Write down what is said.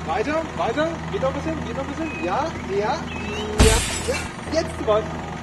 Weiter, weiter, geht noch ein bisschen, ja, ja, ja, ja, jetzt zu weit.